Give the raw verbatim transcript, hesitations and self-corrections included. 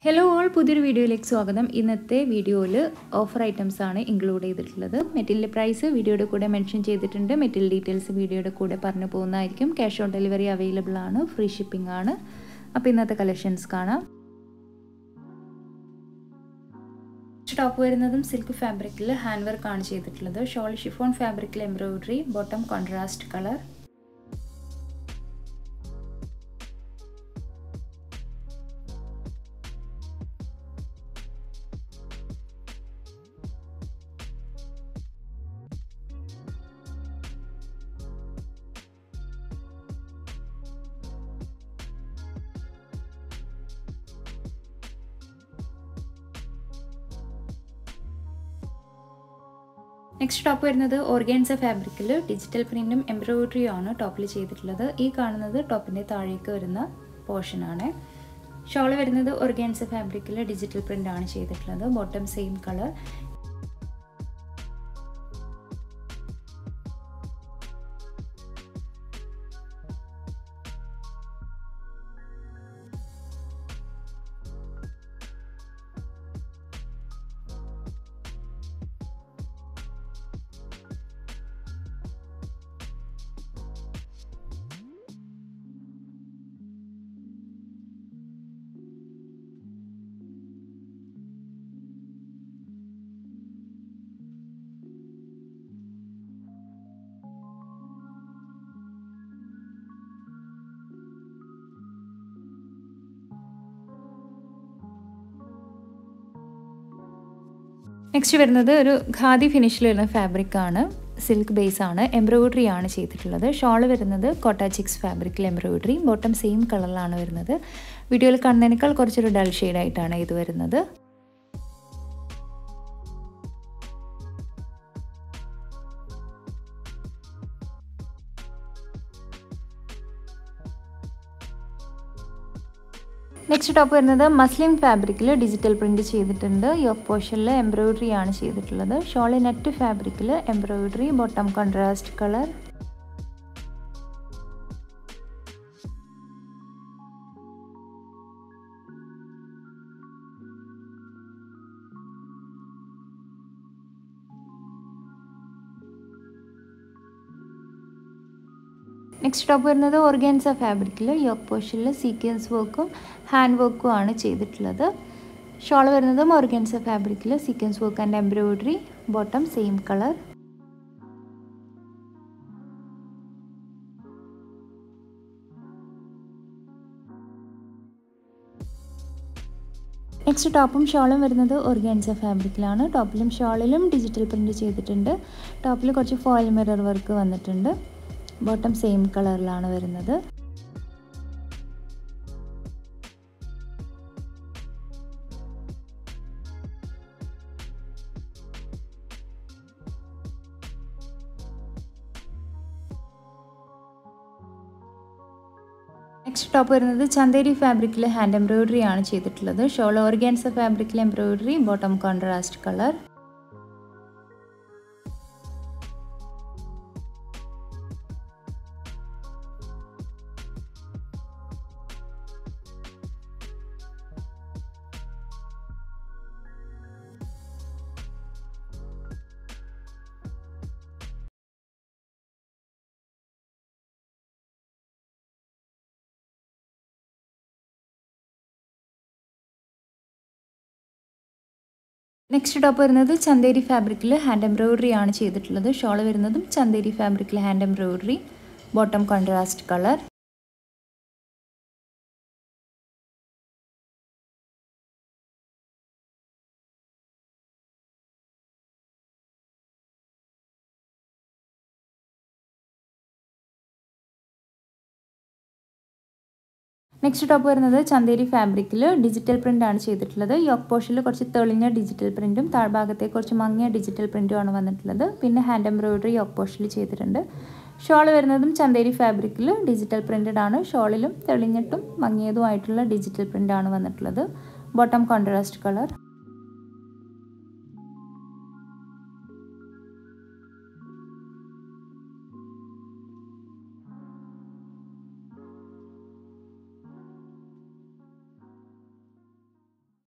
Hello all, പുതിയൊരു വീഡിയോയിലേക്ക് സ്വാഗതം. ഇന്നത്തെ വീഡിയോയിൽ ഓഫർ ഐറ്റംസ് ആണ് ഇൻക്ലൂഡ് ചെയ്തിട്ടുള്ളത്. മെറ്റീരിയൽ പ്രൈസ് വീഡിയോയുടെ കൂടെ മെൻഷൻ ചെയ്തിട്ടുണ്ട്. മെറ്റീരിയൽ ഡീറ്റെയിൽസ് വീഡിയോയുടെ കൂടെ പറഞ്ഞു പോകുന്നതായിരിക്കും. ക്യാഷ് ഓൺ ഡെലിവറി അവൈലബിൾ ആണ്, ഫ്രീ ഷിപ്പിംഗ് ആണ്. അപ്പോൾ ഇന്നത്തെ കളക്ഷൻസ് കാണാം. ടോപ്പ് വരുന്നതും സിൽക്ക് ഫാബ്രിക്കിൽ ഹാൻഡ് വർക്ക് ആണ് ചെയ്തിട്ടുള്ളത്. ഷോൾ ഷിഫോൺ ഫാബ്രിക്കിൽ embroidery, bottom contrast colour. Next top വരുന്നത് ഓർഗാൻസ ഫാബ്രിക്കിൽ ഡിജിറ്റൽ പ്രിന്റും എംബ്രോയിഡറിയും ആണ് ടോപ്പിൽ ചെയ്തിട്ടുള്ളത്. ഈ കാണുന്നത് ടോപ്പിൻ്റെ താഴേക്ക് വരുന്ന പോർഷൻ ആണ്. ഷോൾ വരുന്നത് ഓർഗാൻസ ഫാബ്രിക്കിൽ ഡിജിറ്റൽ പ്രിന്റ് ആണ് ചെയ്തിട്ടുള്ളത്. Bottom same colour. നെക്സ്റ്റ് വരുന്നത് ഒരു ഖാദി ഫിനിഷിൽ വരുന്ന ഫാബ്രിക് ആണ്. സിൽക്ക് ബേസ് ആണ്, എംബ്രോയിഡറി ആണ് ചെയ്തിട്ടുള്ളത്. ഷോൾ വരുന്നത് കോട്ട ചിക്സ് ഫാബ്രിക്കിൽ എംബ്രോയിഡറി, ബോട്ടം സെയിം കളറിലാണ് വരുന്നത്. വീഡിയോയിൽ കാണുന്നതിനേക്കാൾ കുറച്ചൊരു ഡൾ ഷെയ്ഡായിട്ടാണ് ഇത് വരുന്നത്. നെക്സ്റ്റ് ടോപ്പ് വരുന്നത് മസ്ലിൻ ഫാബ്രിക്കിൽ ഡിജിറ്റൽ പ്രിന്റ് ചെയ്തിട്ടുണ്ട്. യോക്ക് പോർഷനിൽ എംബ്രോയിഡറി ആണ് ചെയ്തിട്ടുള്ളത്. ഷോളി നെറ്റ് ഫാബ്രിക്കിൽ embroidery, bottom contrast colour. Next top വരുന്നത് ഓർഗാൻസ ഫാബ്രിക്കിൽ യോക്ക് പോർഷനിൽ സീക്വൻസ് വർക്കും ഹാൻഡ് വർക്കും ആണ് ചെയ്തിട്ടുള്ളത്. ഷോൾ വരുന്നതും ഓർഗാൻസ ഫാബ്രിക്കിൽ sequence work and embroidery, bottom same colour. Next ടോപ്പും ഷോളും വരുന്നത് ഓർഗാൻസ ഫാബ്രിക്കിലാണ്. ടോപ്പിലും ഷോളിലും ഡിജിറ്റൽ പ്രിന്റ് ചെയ്തിട്ടുണ്ട്. ടോപ്പിൽ കുറച്ച് ഫോയിൽ മിറർ വർക്ക് വന്നിട്ടുണ്ട്. ബോട്ടം സെയിം കളറിലാണ് വരുന്നത്. നെക്സ്റ്റ് ടോപ്പ് വരുന്നത് ചന്തേരി ഫാബ്രിക്കിൽ ഹാൻഡ് എംബ്രോയിഡറി ആണ് ചെയ്തിട്ടുള്ളത്. ഷോൾ ഓർഗാൻസ ഫാബ്രിക്കിൽ embroidery, bottom contrast colour. Next top വരുന്നത് ചന്തേരി ഫാബ്രിക്കിൽ ഹാൻഡ് എംബ്രോയിഡറി ആണ് ചെയ്തിട്ടുള്ളത്. ഷോൾ വരുന്നതും ചന്തേരി ഫാബ്രിക്കിൽ hand embroidery, bottom contrast colour. Next top വരുന്നത് ചന്തേരി ഫാബ്രിക്കിൽ ഡിജിറ്റൽ പ്രിന്റ് ആണ് ചെയ്തിട്ടുള്ളത്. യോക്ക് പോർഷനിൽ കുറച്ച് തെളിഞ്ഞ ഡിജിറ്റൽ പ്രിന്റും താഴ്ഭാഗത്തെ കുറച്ച് മങ്ങിയ ഡിജിറ്റൽ പ്രിന്റും ആണ് വന്നിട്ടുള്ളത്. പിന്നെ ഹാൻഡ് എംബ്രോയിഡറി യോക്ക് പോർഷനിൽ ചെയ്തിട്ടുണ്ട്. ഷോൾ വരുന്നതും ചന്തേരി ഫാബ്രിക്കിൽ ഡിജിറ്റൽ പ്രിന്റഡ് ആണ്. ഷോളിലും തെളിഞ്ഞിട്ടും മങ്ങിയതുമായിട്ടുള്ള ഡിജിറ്റൽ പ്രിന്റ് ആണ് വന്നിട്ടുള്ളത്. Bottom contrast colour.